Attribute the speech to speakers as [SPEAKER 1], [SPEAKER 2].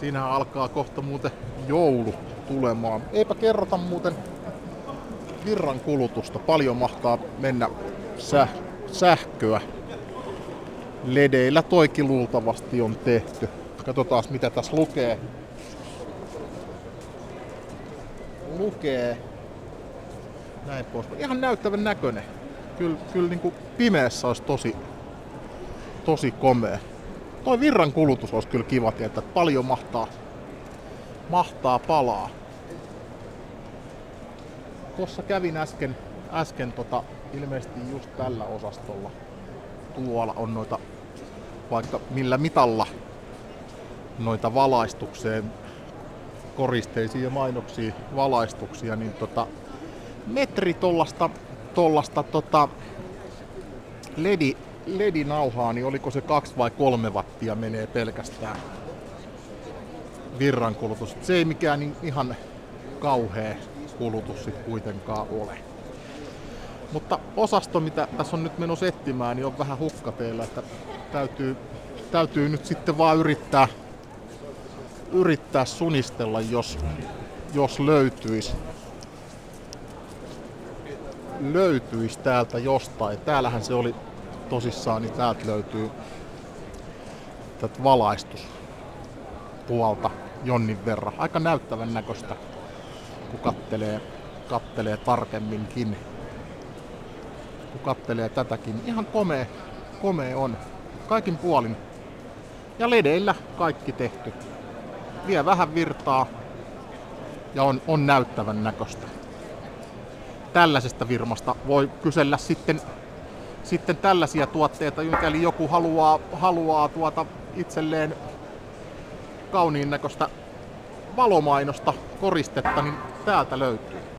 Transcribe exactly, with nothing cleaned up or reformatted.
[SPEAKER 1] Siinähän alkaa kohta muuten joulu tulemaan. Eipä kerrota muuten virran kulutusta. Paljon mahtaa mennä säh- sähköä. Ledeillä toikin luultavasti on tehty. Katsotaan mitä tässä lukee. Lukee. Näin pois. Ihan näyttävän näköinen. Kyllä, kyllä niin kuin pimeässä olisi tosi, tosi komea. Toi virran kulutus olisi kyllä kiva tietää, että paljon mahtaa, mahtaa palaa. Tuossa kävin äsken, äsken tota, ilmeisesti just tällä osastolla. Tuolla on noita, vaikka millä mitalla, noita valaistukseen, koristeisiin ja mainoksiin valaistuksia, niin tota, metri tollasta, tollasta tota, ledi, ledinauhaa, niin oliko se kaksi vai kolme wattia menee pelkästään virrankulutus. Se ei mikään niin ihan kauhea kulutus sit kuitenkaan ole. Mutta osasto, mitä tässä on nyt menossa etsimään, niin on vähän hukkateilla, että täytyy, täytyy nyt sitten vaan yrittää, yrittää sunistella, jos, jos löytyisi. löytyisi täältä jostain. Täällähän se oli tosissaan, niin täältä löytyy tätä valaistuspuolta jonnin verran. Aika näyttävän näköistä, kun kattelee, kattelee tarkemminkin. Kun kattelee tätäkin. Ihan komea, komea on. Kaikin puolin. Ja ledeillä kaikki tehty. Vie vähän virtaa ja on, on näyttävän näköistä. Tällaisesta firmasta voi kysellä sitten, sitten tällaisia tuotteita, mikäli joku haluaa, haluaa tuota itselleen kauniin näköistä valomainosta, koristetta, niin täältä löytyy.